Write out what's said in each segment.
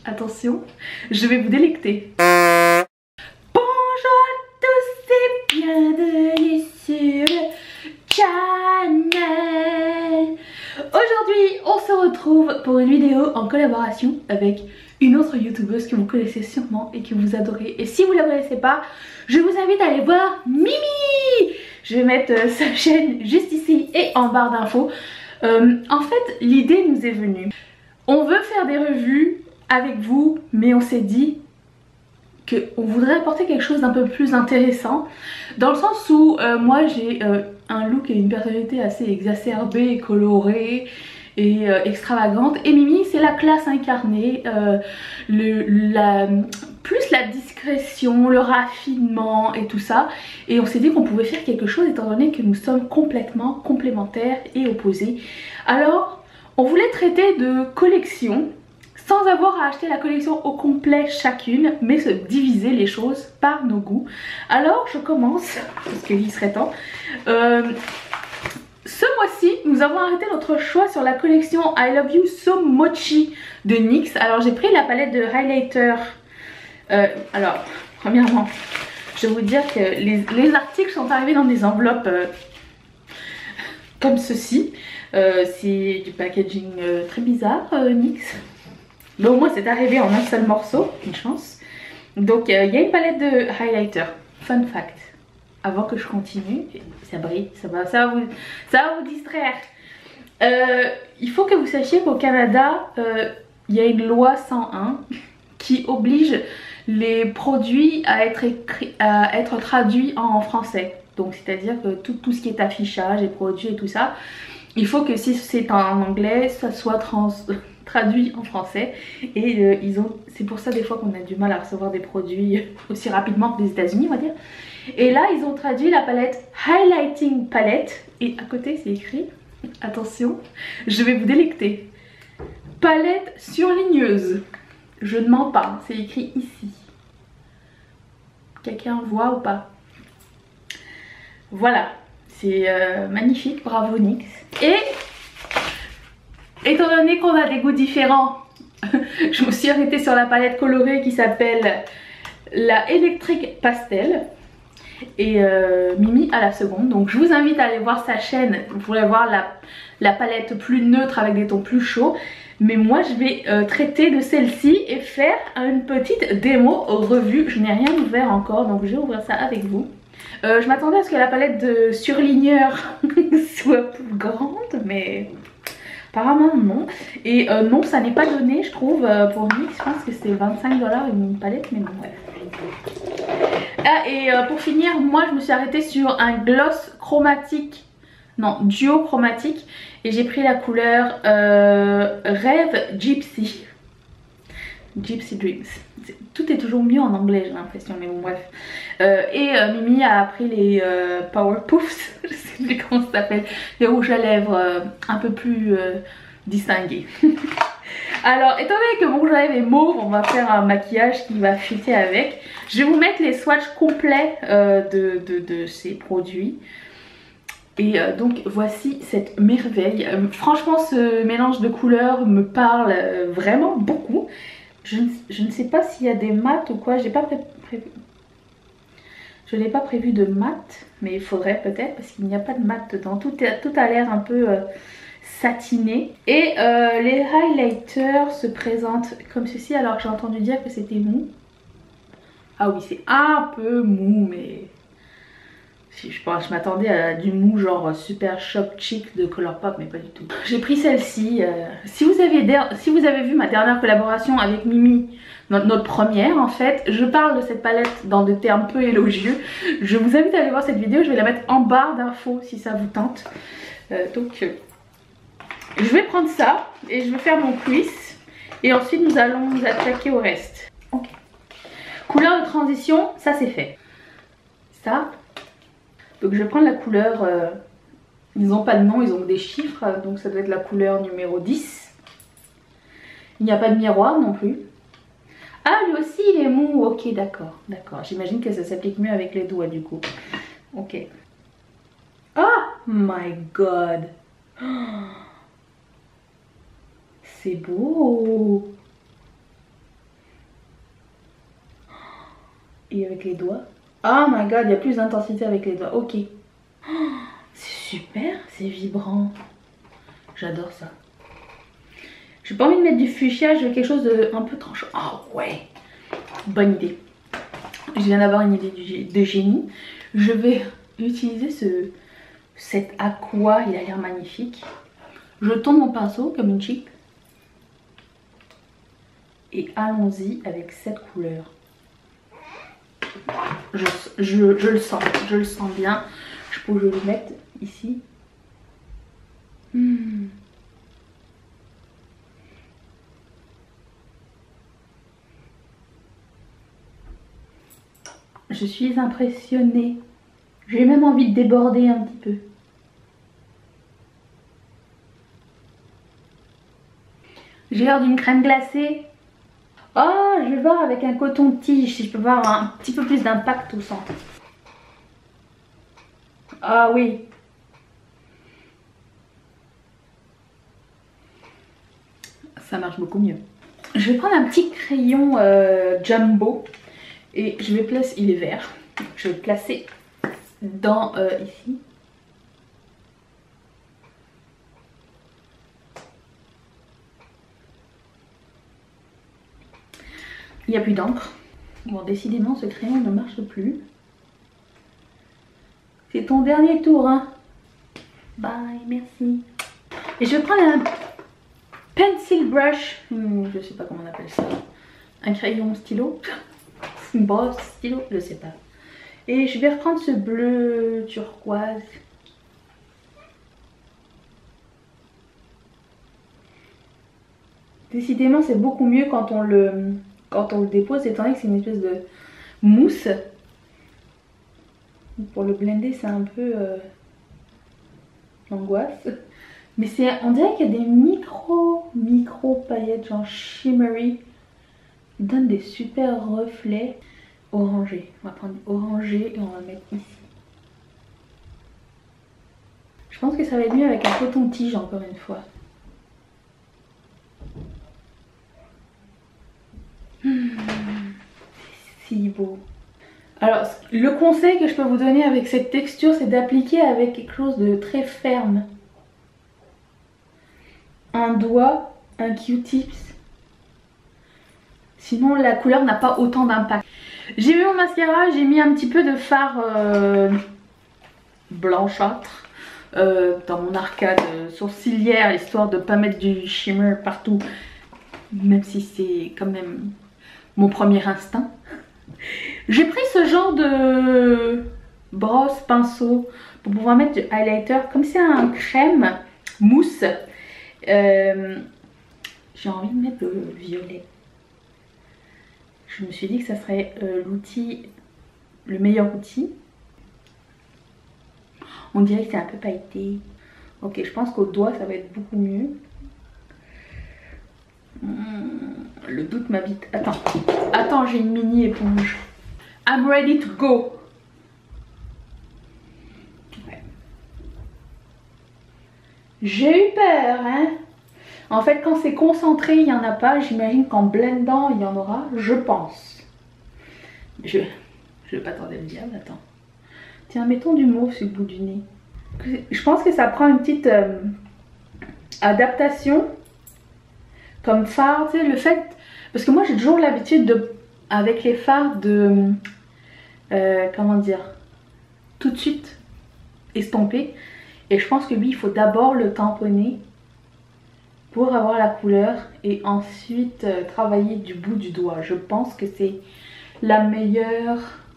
Attention, je vais vous délecter. Bonjour à tous et bienvenue sur le channel. Aujourd'hui, on se retrouve pour une vidéo en collaboration avec une autre youtubeuse que vous connaissez sûrement et que vous adorez. Et si vous ne la connaissez pas, je vous invite à aller voir Mimi. Je vais mettre sa chaîne juste ici et en barre d'infos. En fait, l'idée nous est venue. On veut faire des revues avec vous, mais on s'est dit qu'on voudrait apporter quelque chose d'un peu plus intéressant, dans le sens où moi j'ai un look et une personnalité assez exacerbée, colorée et extravagante, et Mimi c'est la classe incarnée, plus la discrétion, le raffinement et tout ça. Et on s'est dit qu'on pouvait faire quelque chose étant donné que nous sommes complètement complémentaires et opposés. Alors on voulait traiter de collection sans avoir à acheter la collection au complet chacune, mais se diviser les choses par nos goûts. Alors je commence, parce qu'il serait temps. Ce mois-ci, nous avons arrêté notre choix sur la collection I Love You So Mochi de NYX. Alors j'ai pris la palette de highlighter. Alors, premièrement, je vais vous dire que les articles sont arrivés dans des enveloppes comme ceci. C'est du packaging très bizarre, NYX. Mais au moins c'est arrivé en un seul morceau, une chance. Donc il y a une palette de highlighter. Fun fact, avant que je continue, ça brille, ça va vous distraire. Il faut que vous sachiez qu'au Canada, il y a une loi 101 qui oblige les produits à être traduits en français. Donc c'est à dire que tout ce qui est affichage et produits et tout ça, il faut que si c'est en anglais, ça soit traduit en français. Et c'est pour ça des fois qu'on a du mal à recevoir des produits aussi rapidement que les États-Unis, on va dire. Et là ils ont traduit la palette Highlighting Palette, et à côté c'est écrit, attention, je vais vous délecter, palette surligneuse. Je ne mens pas, c'est écrit ici. Quelqu'un voit ou pas? Voilà, c'est magnifique, bravo NYX. Et étant donné qu'on a des goûts différents, je me suis arrêtée sur la palette colorée qui s'appelle la Electric Pastel. Et Mimi à la seconde. Donc je vous invite à aller voir sa chaîne. Vous pourrez voir la palette plus neutre avec des tons plus chauds. Mais moi je vais traiter de celle-ci et faire une petite démo revue. Je n'ai rien ouvert encore, donc je vais ouvrir ça avec vous. Je m'attendais à ce que la palette de surligneur soit plus grande, mais apparemment non. Et non, ça n'est pas donné je trouve pour NYX. Je pense que c'est 25 $ une palette, mais bon bref. Ah, et pour finir, moi je me suis arrêtée sur un gloss chromatique, non, duo chromatique, et j'ai pris la couleur Rêve Gypsy Dreams. Tout est toujours mieux en anglais, j'ai l'impression, mais bon bref. Mimi a pris les Power Puffs, je sais plus comment ça s'appelle, les rouges à lèvres un peu plus distingués. Alors étant donné que mon rouge à lèvres est mauve, on va faire un maquillage qui va fitter avec. Je vais vous mettre les swatchs complets de ces produits. Et donc voici cette merveille. Franchement ce mélange de couleurs me parle vraiment beaucoup. Je ne sais pas s'il y a des mats ou quoi, j'ai pas prévu. Je n'ai pas prévu de mat, mais il faudrait peut-être parce qu'il n'y a pas de mat dedans. Tout a l'air un peu satiné. Et les highlighters se présentent comme ceci, alors que j'ai entendu dire que c'était mou. Ah oui, c'est un peu mou, mais je m'attendais à du mou genre super shop chic de Colourpop, mais pas du tout. J'ai pris celle-ci. Si vous avez vu ma dernière collaboration avec Mimi, notre première en fait, je parle de cette palette dans des termes peu élogieux. Je vous invite à aller voir cette vidéo, je vais la mettre en barre d'infos si ça vous tente. Je vais prendre ça et je vais faire mon quiz. Et ensuite nous allons nous attaquer au reste. Ok. Couleur de transition, ça c'est fait. Ça. Donc je vais prendre la couleur, ils n'ont pas de nom, ils ont des chiffres, donc ça doit être la couleur numéro 10. Il n'y a pas de miroir non plus. Ah lui aussi il est mou, ok d'accord, j'imagine que ça s'applique mieux avec les doigts du coup. Ok. Oh my god. C'est beau. Et avec les doigts. Oh my god, il y a plus d'intensité avec les doigts. Ok. Oh, c'est super, c'est vibrant. J'adore ça. J'ai pas envie de mettre du fuchsia, je veux quelque chose de un peu tranchant. Oh ouais, bonne idée. Je viens d'avoir une idée de génie. Je vais utiliser cet aqua, il a l'air magnifique. Je tourne mon pinceau comme une chic. Et allons-y avec cette couleur. Je le sens bien. Je peux le mettre ici. Je suis impressionnée. J'ai même envie de déborder un petit peu. J'ai l'air d'une crème glacée. Oh, je vais voir avec un coton-tige si je peux voir un petit peu plus d'impact au centre. Ah oui. Ça marche beaucoup mieux. Je vais prendre un petit crayon jumbo et je vais placer, il est vert, je vais le placer dans ici. Il n'y a plus d'encre. Bon, décidément, ce crayon ne marche plus. C'est ton dernier tour, hein. Bye, merci. Et je vais prendre un pencil brush. Je sais pas comment on appelle ça. Un crayon stylo. Une brosse stylo, je sais pas. Et je vais reprendre ce bleu turquoise. Décidément, c'est beaucoup mieux quand on le dépose, étant donné que c'est une espèce de mousse. Pour le blender, c'est un peu l'angoisse. Mais on dirait qu'il y a des micro paillettes, genre shimmery. Ils donnent des super reflets. Orangé. On va prendre orangé et on va mettre ici. Je pense que ça va être mieux avec un coton-tige encore une fois. C'est si beau. Alors, le conseil que je peux vous donner avec cette texture, c'est d'appliquer avec quelque chose de très ferme. Un doigt, un Q-tips. Sinon, la couleur n'a pas autant d'impact. J'ai mis mon mascara, j'ai mis un petit peu de fard blanchâtre dans mon arcade sourcilière, histoire de ne pas mettre du shimmer partout. Même si c'est quand même mon premier instinct. J'ai pris ce genre de brosse, pinceau pour pouvoir mettre du highlighter. Comme c'est un crème mousse, j'ai envie de mettre le violet. Je me suis dit que ça serait l'outil, le meilleur outil. On dirait que c'est un peu pailleté. Ok, je pense qu'au doigt ça va être beaucoup mieux. Le doute m'habite. Attends, j'ai une mini éponge. I'm ready to go. Ouais. J'ai eu peur, hein. En fait, quand c'est concentré, il n'y en a pas. J'imagine qu'en blendant, il y en aura, je pense. Je vais pas tarder le diable, attends. Tiens, mettons du mauve sur le bout du nez. Je pense que ça prend une petite adaptation. Comme fard, tu sais, le fait... Parce que moi, j'ai toujours l'habitude de... Avec les fards de... comment dire, tout de suite estomper. Et je pense que lui, il faut d'abord le tamponner pour avoir la couleur et ensuite travailler du bout du doigt. Je pense que c'est la meilleure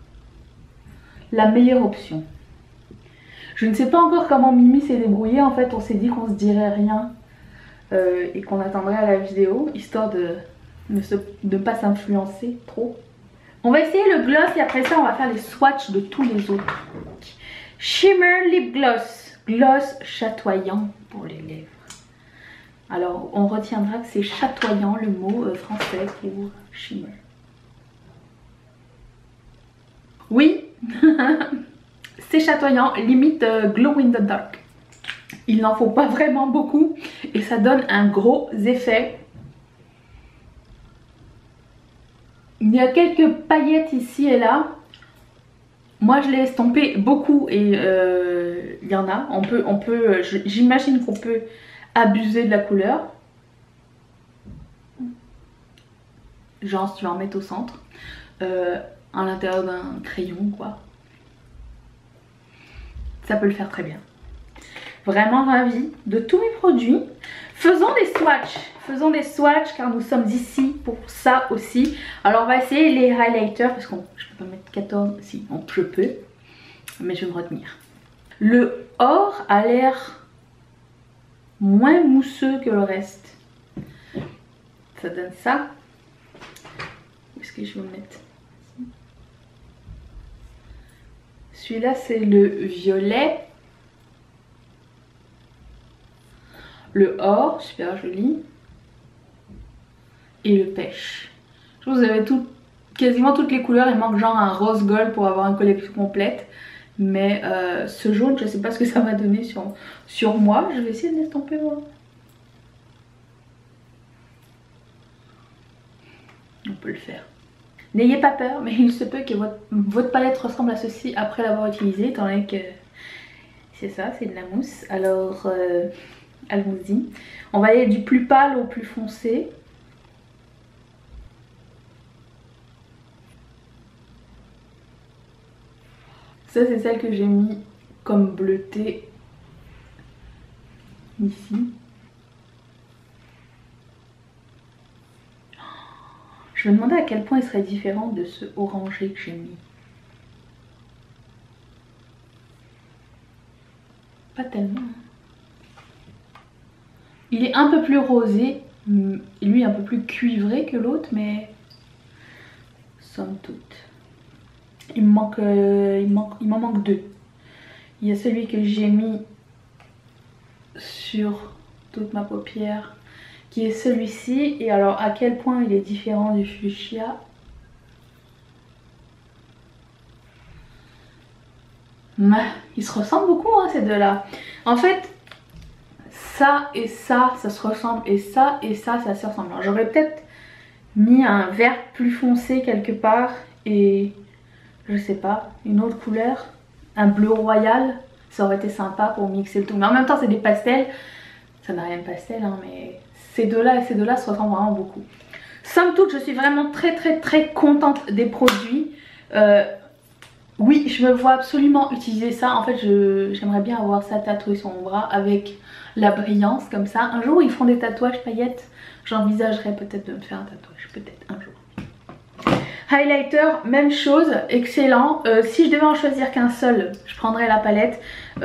option. Je ne sais pas encore comment Mimi s'est débrouillée. En fait, on s'est dit qu'on se dirait rien et qu'on attendrait à la vidéo, histoire de ne pas s'influencer trop. On va essayer le gloss et après ça, on va faire les swatchs de tous les autres. Shimmer Lip Gloss. Gloss chatoyant pour les lèvres. Alors, on retiendra que c'est chatoyant, le mot français pour shimmer. Oui, c'est chatoyant, limite glow in the dark. Il n'en faut pas vraiment beaucoup et ça donne un gros effet Il y a quelques paillettes ici et là. Moi je l'ai estompé beaucoup et il y en a. J'imagine qu'on peut abuser de la couleur. Genre si tu vas en mettre au centre. À l'intérieur d'un crayon quoi. Ça peut le faire très bien. Vraiment ravie de tous mes produits. Faisons des swatchs car nous sommes ici pour ça aussi. Alors on va essayer les highlighters parce que je peux pas mettre 14, si je peux, mais je vais me retenir. Le or a l'air moins mousseux que le reste. Ça donne ça. Où est-ce que je vais me mettre? Celui-là c'est le violet. Le or, super joli. Et le pêche. Je pense que vous avez quasiment toutes les couleurs. Il manque genre un rose gold pour avoir une collection complète. Mais ce jaune, je ne sais pas ce que ça va donner sur moi. Je vais essayer de l'estomper moi. On peut le faire. N'ayez pas peur, mais il se peut que votre palette ressemble à ceci après l'avoir utilisé. Étant donné que c'est ça, c'est de la mousse. Alors... allons-y. On va aller du plus pâle au plus foncé. Ça c'est celle que j'ai mis comme bleuté ici. Je me demandais à quel point il serait différent de ce orangé que j'ai mis. Pas tellement. Il est un peu plus rosé, lui un peu plus cuivré que l'autre, mais somme toute. Il m'en manque deux. Il y a celui que j'ai mis sur toute ma paupière, qui est celui-ci. Et alors à quel point il est différent du fuchsia. Ils se ressemblent beaucoup hein, ces deux-là. En fait... ça et ça se ressemble et ça se ressemble. J'aurais peut-être mis un vert plus foncé quelque part et je sais pas, une autre couleur, un bleu royal, ça aurait été sympa pour mixer le tout. Mais en même temps c'est des pastels, ça n'a rien de pastel hein, mais ces deux-là et ces deux-là se ressemblent vraiment beaucoup. Somme toute je suis vraiment très contente des produits. Oui, je me vois absolument utiliser ça. En fait, j'aimerais bien avoir ça tatoué sur mon bras avec la brillance comme ça. Un jour, ils font des tatouages paillettes. J'envisagerais peut-être de me faire un tatouage. Peut-être un jour. Highlighter, même chose. Excellent. Si je devais en choisir qu'un seul, je prendrais la palette.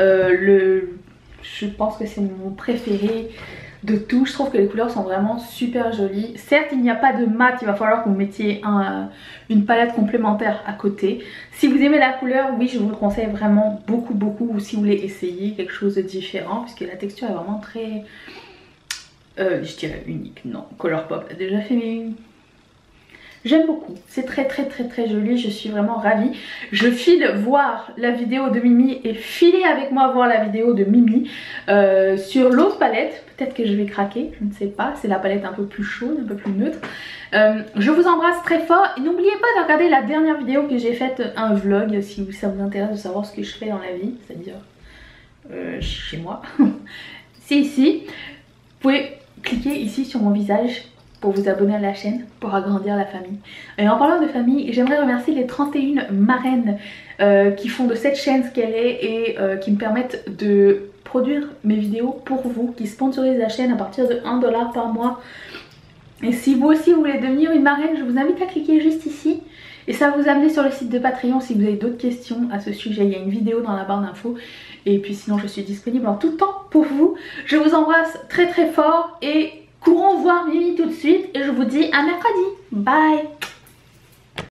Je pense que c'est mon préféré de tout. Je trouve que les couleurs sont vraiment super jolies. Certes il n'y a pas de mat, il va falloir que vous mettiez une palette complémentaire à côté. Si vous aimez la couleur, oui je vous le conseille vraiment beaucoup ou si vous voulez essayer quelque chose de différent puisque la texture est vraiment très je dirais unique. Non, Colourpop a déjà fait j'aime beaucoup, c'est très joli, je suis vraiment ravie. Je file voir la vidéo de Mimi et filez avec moi voir la vidéo de Mimi sur l'autre palette. Peut-être que je vais craquer, je ne sais pas, c'est la palette un peu plus chaude, un peu plus neutre. Je vous embrasse très fort et n'oubliez pas de regarder la dernière vidéo que j'ai faite, un vlog, si ça vous intéresse de savoir ce que je fais dans la vie, c'est-à-dire chez moi. C'est ici, vous pouvez cliquer ici sur mon visage pour vous abonner à la chaîne, pour agrandir la famille. Et en parlant de famille, j'aimerais remercier les 31 marraines qui font de cette chaîne ce qu'elle est et qui me permettent de produire mes vidéos pour vous, qui sponsorisent la chaîne à partir de 1 $ par mois. Et si vous aussi vous voulez devenir une marraine, je vous invite à cliquer juste ici. Et ça va vous amener sur le site de Patreon si vous avez d'autres questions à ce sujet. Il y a une vidéo dans la barre d'infos. Et puis sinon je suis disponible en tout temps pour vous. Je vous embrasse très fort et courons voir Mimi tout de suite et je vous dis à mercredi. Bye.